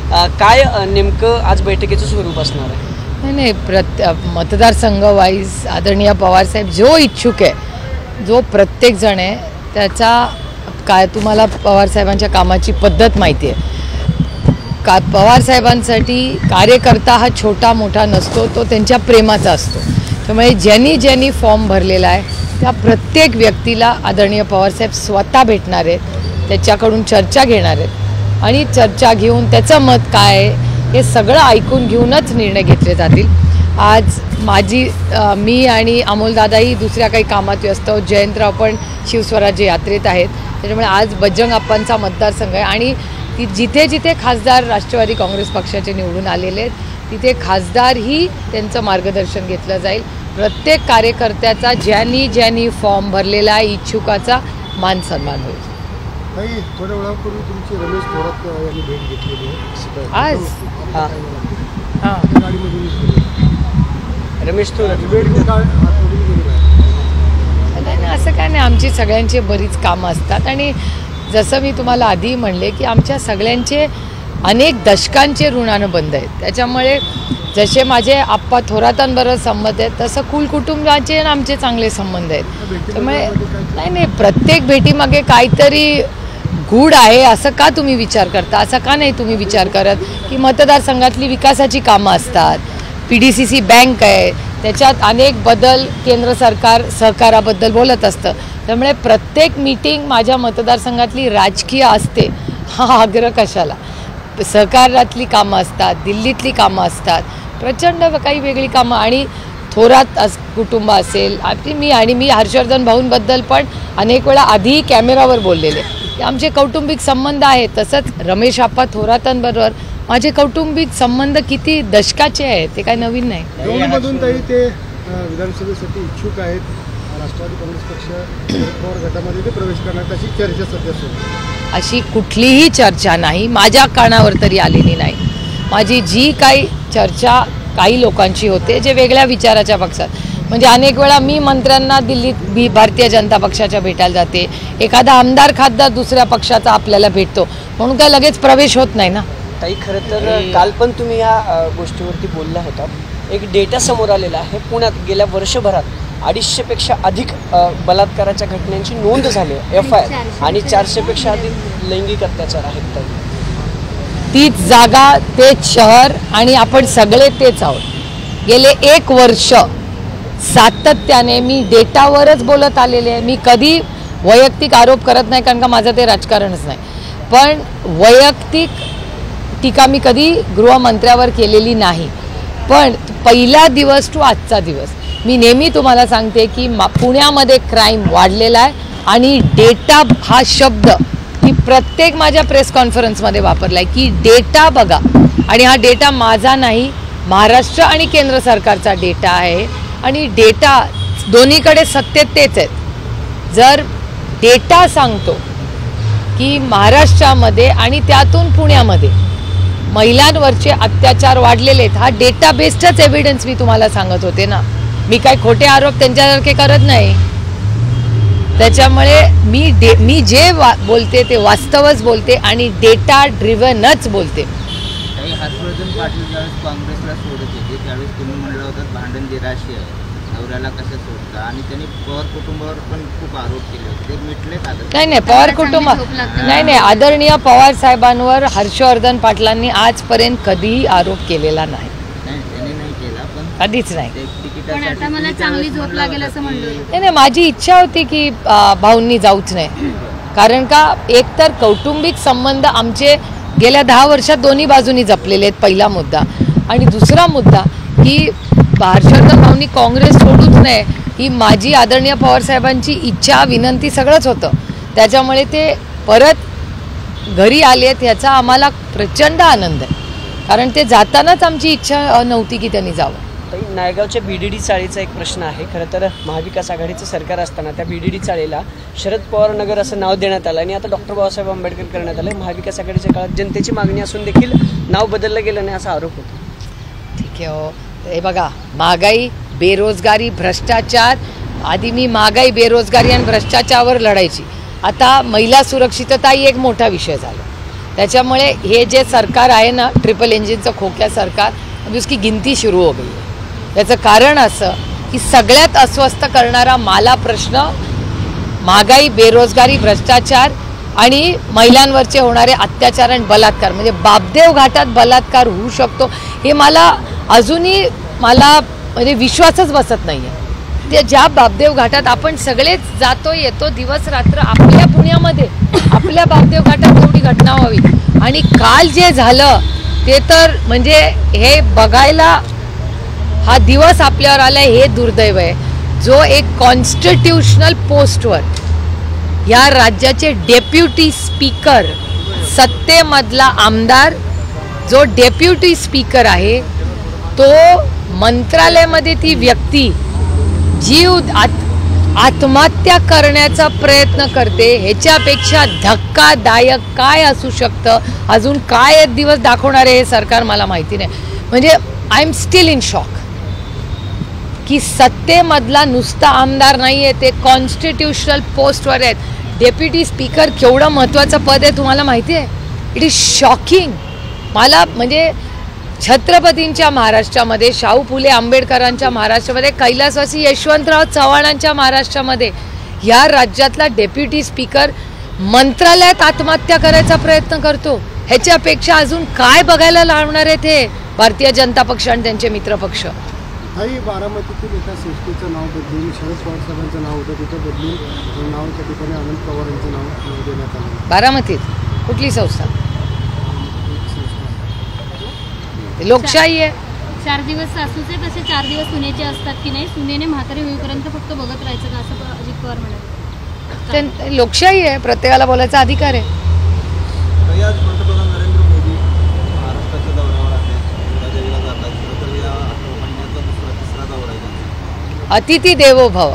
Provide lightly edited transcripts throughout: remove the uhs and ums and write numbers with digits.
काय नेमकं आज बैठकीचं स्वरूप असणार आहे? नाही मतदारसंघ वाईज आदरणीय पवारसाहेब जो इच्छुक आहे, जो प्रत्येक जण आहे त्याचा काय तुम्हाला पवारसाहेबांच्या कामाची पद्धत माहिती आहे का? पवारसाहेबांसाठी कार्यकर्ता हा छोटा मोठा नसतो, तो त्यांच्या प्रेमाचा असतो. त्यामुळे ज्यांनी फॉर्म भरलेला आहे त्या प्रत्येक व्यक्तीला आदरणीय पवारसाहेब स्वतः भेटणार आहेत, त्याच्याकडून चर्चा घेणार आहेत आणि चर्चा घेऊन त्याचं मत काय आहे हे सगळं ऐकून घेऊनच निर्णय घेतले जातील. आज मी आणि अमोलदादाही दुसऱ्या काही कामात व्यस्त आहोत. जयंतराव पण शिवस्वराज्य यात्रेत आहेत. त्याच्यामुळे आज बजरंग अप्पांचा मतदारसंघ आहे आणि जिथे जिथे खासदार राष्ट्रवादी काँग्रेस पक्षाचे निवडून आलेले आहेत तिथे खासदारही त्यांचं मार्गदर्शन घेतलं जाईल. प्रत्येक कार्यकर्त्याचा ज्यांनी फॉर्म भरलेला आहे इच्छुकाचा मान सन्मान होईल. थोड्या वेळापूर्वी तुमची रमेश थोरात यांनी भेट घेतलेली आहे आज. रमेश थोरात नाही असं काय नाही, आमची सगळ्यांची बरीच कामं असतात आणि जसं मी तुम्हाला आधी म्हणले की आमच्या सगळ्यांचे अनेक दशकांचे ऋणानं बंद आहेत. त्याच्यामुळे जसे माझे आप्पा थोरातांबरोबर संबंध आहेत तसं कुटुंबाचे आणि आमचे चांगले संबंध आहेत. त्यामुळे नाही प्रत्येक भेटीमागे काहीतरी गूढ आहे असं का तुम्ही विचार करता? असं का नाही तुम्ही विचार करत की मतदारसंघातली विकासाची कामं असतात, PDCC बँक आहे, त्याच्यात अनेक बदल केंद्र सरकार सहकाराबद्दल बोलत असतं. त्यामुळे प्रत्येक मीटिंग माझ्या मतदारसंघातली राजकीय असते हा आग्रह कशाला? सहकारातली कामं असतात, दिल्लीतली कामं असतात, प्रचंड काही वेगळी कामं आणि थोरात कुटुंब असेल. मी हर्षवर्धन भाऊंबद्दल पण अनेक वेळा आधी कॅमेरावर बोललेले की आमचे कौटुंबिक संबंध आहेत. तसंच रमेश आप्पा थोरातांबरोबर माझे कौटुंबिक संबंध किती दशकाचे आहेत, ते काय नवीन नाही. ते विधानसभेसाठी इच्छुक आहेत. राष्ट्रवादी काँग्रेस पक्ष पवार गटामध्ये ते प्रवेश करणार अशी चर्चा सध्या सुरू आहे. अशी कुठलीही चर्चा नाही, माझ्या कानावर तरी आलेली नाही. माझी जी काही चर्चा काही लोकांची होते जे वेगळ्या विचाराच्या पक्षात, म्हणजे अनेक वेळा मी मंत्र्यांना दिल्लीत भारतीय जनता पक्षाच्या भेटायला जाते, एखादा आमदार खासदार दुसऱ्या पक्षाचा आपल्याला भेटतो म्हणून काय लगेच प्रवेश होत नाही ना. ताई खरं तर काल पण तुम्ही या गोष्टीवरती बोलला होता. एक डेटा समोर आलेला आहे. पुण्यात गेल्या वर्षभरात 250पेक्षा अधिक बलात्काराच्या घटनांची नोंद झाली आहे, FIR, आणि 400पेक्षा अधिक लैंगिक अत्याचार आहेत. तीच जागा, तेच शहर आणि आपण सगळे तेच आहोत. गेले 1 वर्ष सातत्याने मी डेटावरच बोलत आलेले आहे. मी कधी वैयक्तिक आरोप करत नाही कारण का माझं ते राजकारणच नाही, पण वैयक्तिक टीका मी कधी गृहमंत्र्यावर केलेली नाही. पण पहिला दिवस टू आजचा दिवस मी नेहमी तुम्हाला सांगते की पुण्यामध्ये क्राईम वाढलेला आहे आणि डेटा हा शब्द की प्रत्येक माझ्या प्रेस कॉन्फरन्समध्ये वापरला आहे की डेटा बघा. आणि हा डेटा माझा नाही, महाराष्ट्र आणि केंद्र सरकारचा डेटा आहे आणि डेटा दोन्हीकडे सत्तेत तेच आहेत. जर डेटा सांगतो की महाराष्ट्रामध्ये आणि त्यातून पुण्यामध्ये महिलांवरचे अत्याचार वाढलेले आहेत, हा डेटा बेस्डच एव्हिडन्स मी तुम्हाला सांगत होते ना. मी काय खोटे आरोप त्यांच्यासारखे करत नाही. त्याच्यामुळे मी जे बोलते ते वास्तवच बोलते आणि डेटा ड्रिव्हनच बोलते. हर्षवर्धन पाटील ज्यावेळेस काँग्रेसला सोडत होते त्यावेळेस तुम्ही म्हणलं होतं भांडण निराशी आहे, नवऱ्याला कसं सोडता, आणि त्यांनी पवार कुटुंबावर पण खूप आरोप केले होते, ते मिटले का? नाही पवार कुटुंब नाही आदरणीय पवार साहेबांवर हर्षवर्धन पाटलांनी आजपर्यंत कधीही आरोप केलेला नाही. त्यांनी नाही केला, पण कधीच नाही. पण आता मला चांगली झोप लागेल असं म्हणलं. नाही माझी इच्छा होती की भाऊंनी जाऊच नाही, कारण का एकतर कौटुंबिक संबंध आमचे गेल्या 10 वर्षात दोन्ही बाजूनी जपलेले आहेत, पहिला मुद्दा. आणि दुसरा मुद्दा की हर्षवर्धन भाऊंनी काँग्रेस सोडूच नाही ही माझी आदरणीय पवारसाहेबांची इच्छा, विनंती सगळंच होतं. त्याच्यामुळे ते परत घरी आले आहेत ह्याचा आम्हाला प्रचंड आनंद आहे, कारण ते जातानाच आमची इच्छा नव्हती की त्यांनी जावं. नायगावच्या BDD चाळीचा एक प्रश्न आहे. खरं तर महाविकास आघाडीचं सरकार असताना त्या BDD चाळीला शरद पवार नगर असं नाव देण्यात आलं आणि आता डॉक्टर बाबासाहेब आंबेडकर करण्यात आलं. महाविकास आघाडीच्या काळात जनतेची मागणी असून देखील नाव बदललं गेलं नाही असा आरोप होतो. ठीक आहे हो, हे बघा महागाई, बेरोजगारी, भ्रष्टाचार. आधी मी महागाई, बेरोजगारी आणि भ्रष्टाचारावर लढायची. आता महिला सुरक्षितता ही एक मोठा विषय झाला. त्याच्यामुळे हे जे सरकार आहे ना, ट्रिपल इंजिनचं खोक्या सरकार, अभी उसकी गिनती सुरू हो गई है. याचं कारण असं की सगळ्यात अस्वस्थ करणारा मला प्रश्न महागाई, बेरोजगारी, भ्रष्टाचार आणि महिलांवरचे होणारे अत्याचार आणि बलात्कार, म्हणजे बापदेव घाटात बलात्कार होऊ शकतो हे मला अजूनही म्हणजे विश्वासच बसत नाही आहे. ते ज्या बापदेव घाटात आपण सगळेच जातो येतो दिवस रात्र, आपल्या पुण्यामध्ये आपल्या बापदेव घाटात एवढी घटना व्हावी, आणि काल जे झालं ते तर म्हणजे हे बघायला हा दिवस आपल्यावर आलाय हे दुर्दैव आहे. जो एक कॉन्स्टिट्यूशनल पोस्टवर या राज्याचे डेप्युटी स्पीकर, सत्तेमधला आमदार जो डेप्युटी स्पीकर आहे, तो मंत्रालयामध्ये ती व्यक्ती जीव आत्महत्या करण्याचा प्रयत्न करते, ह्याच्यापेक्षा धक्कादायक काय असू शकतं? अजून काय दिवस दाखवणार आहे हे सरकार मला माहिती नाही. म्हणजे I am still in shock की सत्तेमधला नुसता आमदार नाही आहे, ते कॉन्स्टिट्यूशनल पोस्टवर आहेत. डेप्युटी स्पीकर केवढं महत्त्वाचं पद आहे तुम्हाला माहिती आहे? It is shocking. मला म्हणजे छत्रपतींच्या महाराष्ट्रामध्ये, शाहू फुले आंबेडकरांच्या महाराष्ट्रामध्ये, कैलासवासी यशवंतराव चव्हाणांच्या महाराष्ट्रामध्ये या राज्यातला डेप्युटी स्पीकर मंत्रालयात आत्महत्या करायचा प्रयत्न करतो. ह्याच्यापेक्षा अजून काय बघायला लावणार आहेत हे भारतीय जनता पक्ष आणि त्यांचे मित्रपक्ष? काही बारामतीतील एका संस्थेचं नाव बदलून शरद पवार साहेबांचं नाव होतं, तिथं बदलून नाव त्या ठिकाणी अनंत पवार यांचं नाव देण्यात आलं. बारामतीत कुठली संस्था? लोकशाही आहे. 4 दिवस सासूचे तसे 4 दिवस सुनेचे असतात की नाही? सुनेने म्हातारी होईपर्यंत फक्त बघत राहायचं का, असं अजित पवार म्हणाले. लोकशाही आहे, प्रत्येकाला बोलायचा अधिकार आहे. आज पंतप्रधान नरेंद्र मोदी महाराष्ट्राच्या दौऱ्यावर आहेत, देवीला जातात, तर या महिन्याचा तिसरा दौरा आहे. अतिथी देवो भव.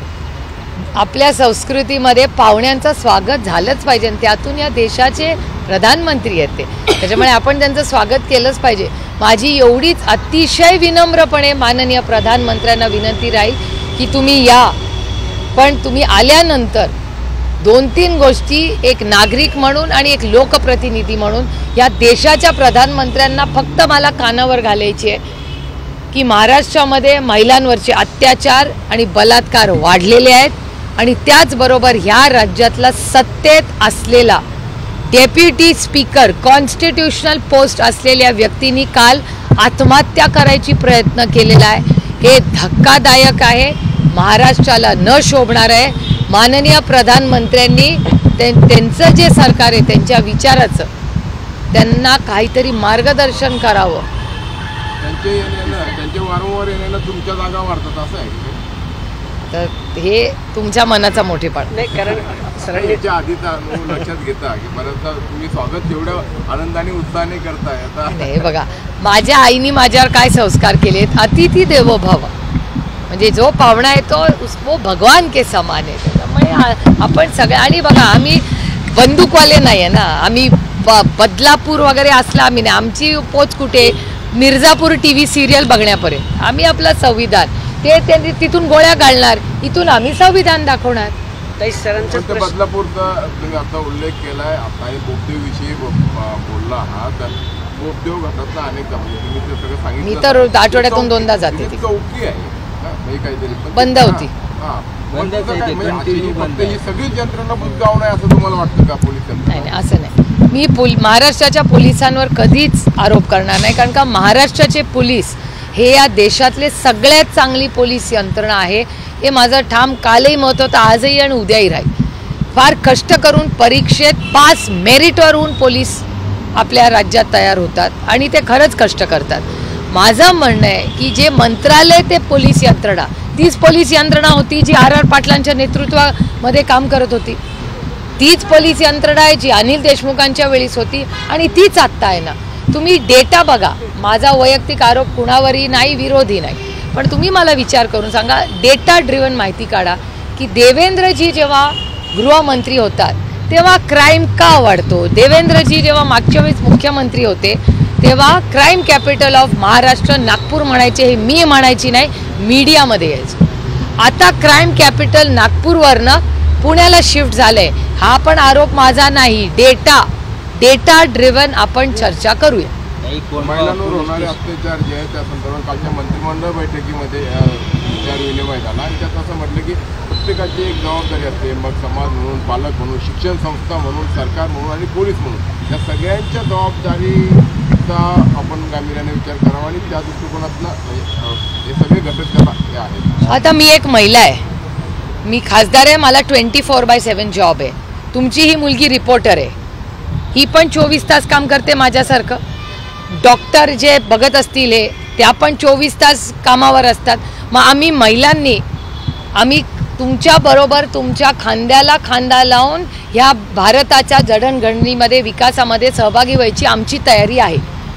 आपल्या संस्कृतीमध्ये पाहुण्यांचं स्वागत झालंच पाहिजे, आणि त्यातून या देशाचे प्रधानमंत्री आहेत ते, त्याच्यामुळे आपण त्यांचं स्वागत केलंच पाहिजे. माझी एवढीच अतिशय विनम्रपणे माननीय प्रधानमंत्र्यांना विनंती राहील की तुम्ही या, पण तुम्ही आल्यानंतर 2-3 गोष्टी एक नागरिक म्हणून आणि एक लोकप्रतिनिधी म्हणून या देशाच्या प्रधानमंत्र्यांना फक्त मला कानावर घालायची आहे की महाराष्ट्रामध्ये महिलांवरचे अत्याचार आणि बलात्कार वाढलेले आहेत, आणि त्याचबरोबर ह्या राज्यातला सत्तेत असलेला डेप्युटी स्पीकर, कॉन्स्टिट्यूशनल पोस्ट असलेल्या व्यक्तींनी काल आत्महत्या करायची प्रयत्न केलेला आहे. हे धक्कादायक आहे, महाराष्ट्राला न शोभणार आहे. माननीय प्रधानमंत्र्यांनी त्यांचं जे सरकार आहे त्यांच्या विचाराचं त्यांना काहीतरी मार्गदर्शन करावं. त्यांचे वारंवार येण्यानं तुमच्या जागा वाढतात असं आहे तर हे तुमच्या मनाचा मोठेपणा नाही, कारण सरांनी आधीचा अनुभव लक्षात घेता की बऱ्याचदा तुम्ही स्वागत जेवढं आनंदाने उत्साहाने करताय. आता नाही बघा, माझ्या आईने माझ्यावर काय संस्कार केलेत, अतिथी देवो भव, म्हणजे जो पाहुणा आहे तो वो भगवान के समान आहे. त्यामुळे आपण सगळे, आणि बघा आम्ही बंदूकवाले नाही आहे ना, आम्ही बदलापूर वगैरे असला आम्ही नाही. आमची पोच कुठे? मिर्झापूर TV सिरियल बघण्यापर्यंत. आम्ही आपलं संविधान, ते तिथून गोळ्या घालणार, इथून आम्ही संविधान दाखवणार. सरांचा बदलापूरचा तुम्ही आता उल्लेख केलाय, आता बोपदेव विषयी बोलला आहात, तर बोपदेव घाटातला अनेक तुम्ही ते सगळं सांगितलं. मी तर आठवड्यातून 2दा जाते. ती चौकी आहे काहीतरी बंद होती. ही सगळी यंत्रणा बुजगाव नाही असं तुम्हाला वाटतं का पोलिसांना? नाही नाही, असं नाही. मी महाराष्ट्राच्या पोलिसांवर कधीच आरोप करणार नाही, कारण का महाराष्ट्राचे पोलीस हे या देशातले सगळ्यात चांगली पोलीस यंत्रणा आहे. हे माझं ठाम कालही मत होतं, आजही आणि उद्याही राहील. फार कष्ट करून परीक्षेत पास मेरिटवर होऊन पोलीस आपल्या राज्यात तयार होतात आणि ते खरंच कष्ट करतात. माझं म्हणणं आहे की जे मंत्रालय ते पोलीस यंत्रणा, तीच पोलीस यंत्रणा होती जी RR पाटलांच्या नेतृत्वामध्ये काम करत होती. तीच पोलीस यंत्रणा आहे जी अनिल देशमुखांच्या वेळीस होती, आणि तीच आत्ता आहे ना. तुम्ही डेटा बघा. माझा वैयक्तिक आरोप कुणावरही नाही, विरोधी नाही, पण तुम्ही मला विचार करून सांगा, डेटा ड्रिव्हन माहिती काढा की देवेंद्रजी जेव्हा गृहमंत्री होतात तेव्हा क्राईम का वाढतो. देवेंद्रजी जेव्हा मागच्या वेळेस मुख्यमंत्री होते तेव्हा crime capital of Maharashtra Nagpur म्हणायचे, हे मी म्हणायची नाही, मीडियामध्ये यायचं. आता क्राईम कॅपिटल नागपूरवरनं पुण्याला शिफ्ट झालंय. हा पण आरोप माझा नाही, डेटा ड्रिव्हन आपण चर्चा करूया. महिलांवर होणारे अत्याचार जे आहे त्या संदर्भात कालच्या मंत्रिमंडळ बैठकीमध्ये विचार विनिमय झाला आणि त्यात असं म्हटलं की प्रत्येकाची एक जबाबदारी असते. मग समाज म्हणून, पालक म्हणून, शिक्षण संस्था म्हणून, सरकार म्हणून आणि पोलीस म्हणून या सगळ्यांच्या जबाबदारीचा आपण गांभीर्याने विचार करावा आणि त्या दृष्टिकोनातनं हे सगळे घटक त्याला हे आहेत. आता मी एक महिला आहे, मी खासदार आहे, मला 24/7 जॉब आहे. तुमची ही मुलगी रिपोर्टर आहे, ही पण 24 तास काम करते माझ्यासारखं. डॉक्टर जे बघत असतील हे त्या पण 24 तास कामावर असतात. मग आम्ही महिलांनी आम्ही तुमच्याबरोबर तुमच्या खांद्याला खांदा लावून ह्या भारताच्या जडणघडणीमध्ये विकासामध्ये सहभागी व्हायची आमची तयारी आहे.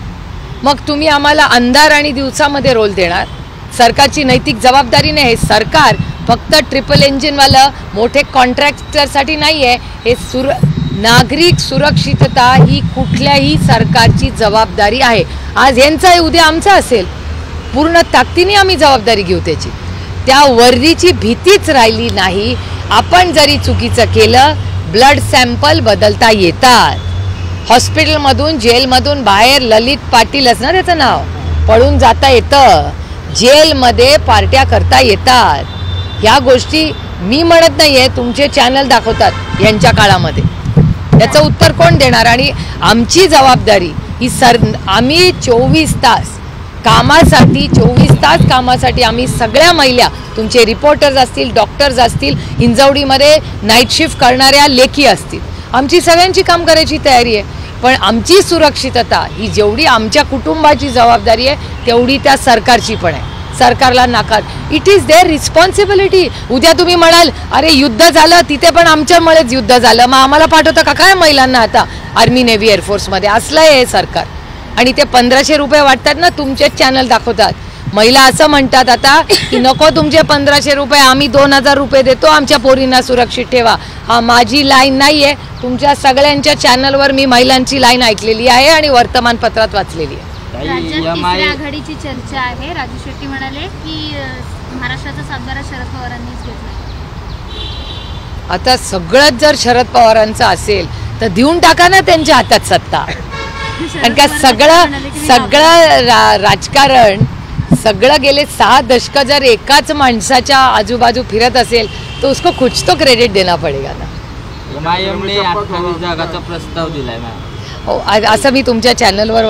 मग तुम्ही आम्हाला अंधार आणि दिवसामध्ये रोल देणार, सरकारची नैतिक जबाबदारी नाही. हे सरकार फक्त ट्रिपल इंजिनवालं मोठे कॉन्ट्रॅक्टरसाठी नाही आहे. हे नागरिक सुरक्षितता ही कुठल्याही सरकारची जबाबदारी आहे. आज यांचा आहे, उद्या आमचा असेल. पूर्ण ताकदीने आम्ही जबाबदारी घेऊ त्याची. त्या वर्दीची भीतीच राहिली नाही. आपण जरी चुकीचं केलं, ब्लड सॅम्पल बदलता येतात. हॉस्पिटलमधून, जेलमधून बाहेर ललित पाटील असणार त्याचं नाव, पळून जाता येतं. जेलमध्ये पार्ट्या करता येतात. ह्या गोष्टी मी म्हणत नाहीये, तुमचे चॅनल दाखवतात यांच्या काळामध्ये. याचं उत्तर कोण देणार? आणि आमची जबाबदारी ही आम्ही 24 तास कामासाठी 24 तास कामासाठी आम्ही सगळ्या महिला, तुमचे रिपोर्टर्स असतील, डॉक्टर्स असतील, हिंजवडीमध्ये नाईट शिफ्ट करणाऱ्या लेखी असतील, आमची सगळ्यांची काम करायची तयारी आहे. पण आमची सुरक्षितता ही जेवढी आमच्या कुटुंबाची जबाबदारी आहे तेवढी त्या सरकारची पण आहे. सरकारला नाकार, इट इज देअर रिस्पॉन्सिबिलिटी. उद्या तुम्ही म्हणाल अरे युद्ध झालं तिथे पण आमच्यामुळेच युद्ध झालं, मग आम्हाला पाठवता का काय महिलांना आता आर्मी, नेव्ही, एअरफोर्समध्ये? असलं आहे हे सरकार. आणि ते 1500 रुपये वाटतात ना, तुमचेच चॅनल दाखवतात. महिला असं म्हणतात आता की नको तुमचे 1500 रुपये, आम्ही 2000 रुपये देतो, आमच्या पोरींना सुरक्षित ठेवा. हा माझी लाईन नाही आहे. तुमच्या सगळ्यांच्या चॅनलवर मी महिलांची लाईन ऐकलेली आहे आणि वर्तमानपत्रात वाचलेली आहे. राज्यात तिसऱ्या आघाडीची चर्चा आहे. राजू शेट्टी म्हणाले की महाराष्ट्राचा सातबारा शरद पवारांनीच घेतला. आता सगळंच जर शरद पवारांचं असेल तर देऊन टाका ना त्यांच्या हातात सत्ता. कारण का सगळं राजकारण सगळं गेले 6 दशक जर एकाच माणसाच्या आजूबाजू फिरत असेल तर उसको कुछ तो क्रेडिट देना पडेगा ना. एमआयएमने 28 जागाचा प्रस्ताव दिलाय मॅम. हो, असं मी तुमच्या चॅनलवर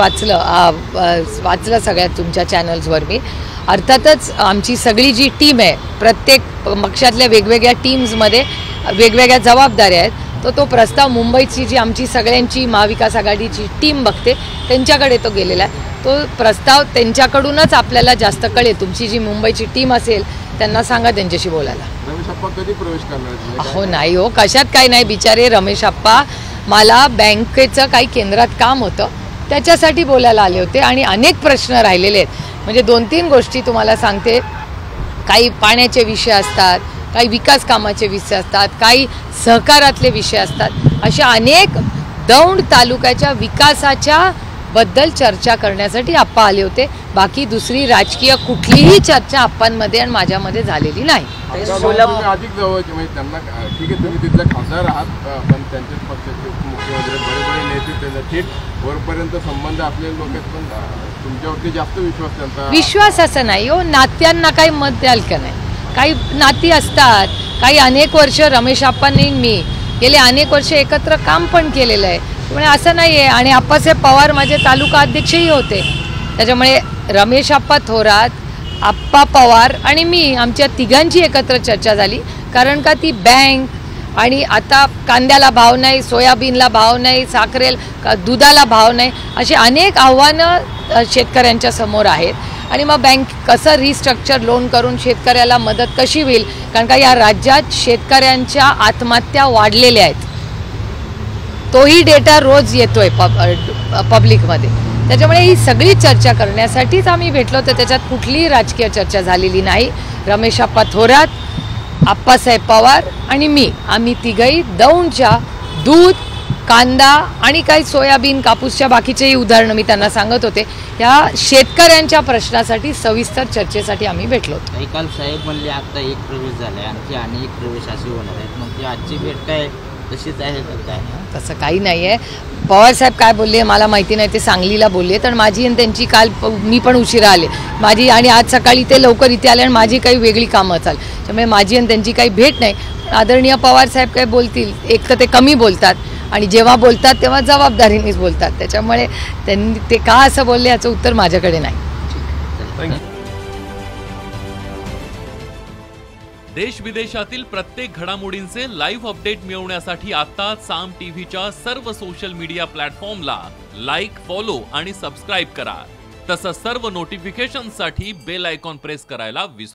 वाचलं सगळ्यात तुमच्या चॅनल्सवर मी. अर्थातच आमची सगळी जी टीम आहे, प्रत्येक पक्षातल्या वेगवेगळ्या टीम्समध्ये वेगवेगळ्या जबाबदाऱ्या आहेत. तो प्रस्ताव मुंबईची जी आमची सगळ्यांची महाविकास आघाडीची टीम बघते त्यांच्याकडे तो गेलेला आहे. तो प्रस्ताव त्यांच्याकडूनच आपल्याला जास्त कळेल. तुमची जी मुंबईची टीम असेल त्यांना सांगा त्यांच्याशी बोलायला. रमेश अप्पा कधी प्रवेश करणार? हो नाही हो, कशात काही नाही. बिचारे रमेश अप्पा मला बँकेचं काही केंद्रात काम होतं त्याच्यासाठी बोलायला आले होते आणि अनेक प्रश्न राहिलेले आहेत. म्हणजे 2-3 गोष्टी तुम्हाला सांगते. काही पाण्याचे विषय असतात, काही विकास कामाचे विषय असतात, काही सहकारातले विषय असतात. अशा अनेक दौंड तालुक्याच्या विकासाच्या बद्दल चर्चा करण्यासाठी आप्पा आले होते. बाकी दुसरी राजकीय कुठलीही चर्चा आप्पांमध्ये आणि माझ्यामध्ये झालेली नाही. अधिक जवळचे म्हणजे त्यांना ठीक आहे, तुम्ही तिथला खासदार आहात, पण त्यांच्याच पक्षाचे मुख्यमंत्री बडे नेते त्यांचा थेट वरपर्यंत संबंध असलेले लोक आहेत, पण तुमच्यावरती जास्त विश्वास त्यांचा. विश्वास असं नाही हो, नात्यांना काही मत द्याल का नाही? काही नाती असतात. काही अनेक वर्ष रमेश आप्पांनी मी गेले अनेक वर्ष एकत्र काम पण केलेलं आहे. त्यामुळे असं नाही आहे. आणि आप्पासाहेब पवार माझे तालुका अध्यक्षही होते. त्याच्यामुळे रमेश आप्पा थोरात, आप्पा पवार आणि मी आमच्या तिघांची एकत्र चर्चा झाली. कारण का ती बँक आणि आता कांद्याला भाव नाही, सोयाबीनला भाव नाही, साखरेला दुधाला भाव नाही, अशी अनेक आव्हानं शेतकऱ्यांच्या समोर आहेत. आणि मग बँक कसं रिस्ट्रक्चर लोन करून शेतकऱ्याला मदत कशी होईल? कारण का या राज्यात शेतकऱ्यांच्या आत्महत्या वाढलेल्या आहेत. तोही डेटा रोज येतोय पब्लिकमध्ये. त्याच्यामुळे ही सगळी चर्चा करण्यासाठीच आम्ही भेटलो होतो. त्याच्यात कुठलीही राजकीय चर्चा झालेली नाही. रमेश आप्पा थोरात, आप्पासाहेब पवार आणि मी, आम्ही तिघही दौंडच्या दूध, कांदा आणि काही सोयाबीन, कापूसच्या बाकीचेही उदाहरणं मी त्यांना सांगत होते. या शेतकऱ्यांच्या प्रश्नासाठी सविस्तर चर्चेसाठी आम्ही भेटलो होतो. काल साहेब म्हणले आता एक प्रवेश झालाय, आणखी अनेक प्रवेश असे होणार आहेत. मग ती आजची भेट काय तशीच आहे का काय? तसं काही नाही आहे. पवारसाहेब काय बोलले मला माहिती नाही, ते सांगलीला बोलले. तर माझी आणि त्यांची काल मी पण उशिरा आले माझी, आणि आज सकाळी ते लवकर इथे आले आणि माझी काही वेगळी कामं चाल, त्यामुळे माझी आणि त्यांची काही भेट नाही. आदरणीय पवारसाहेब काय बोलतील, एक तर ते कमी बोलतात आणि जेव्हा बोलतात तेव्हा जबाबदारीनेच बोलतात. त्याच्यामुळे त्यांनी ते का असं बोलले याचं उत्तर माझ्याकडे नाही. देश विदेशातील प्रत्येक घडामोडींचे लाईव्ह अपडेट मिळवण्यासाठी आता साम टीव्हीच्या सर्व सोशल मीडिया प्लॅटफॉर्मला लाईक, फॉलो आणि सबस्क्राईब करा. तसंच सर्व नोटिफिकेशनसाठी बेल आयकॉन प्रेस करायला विसरू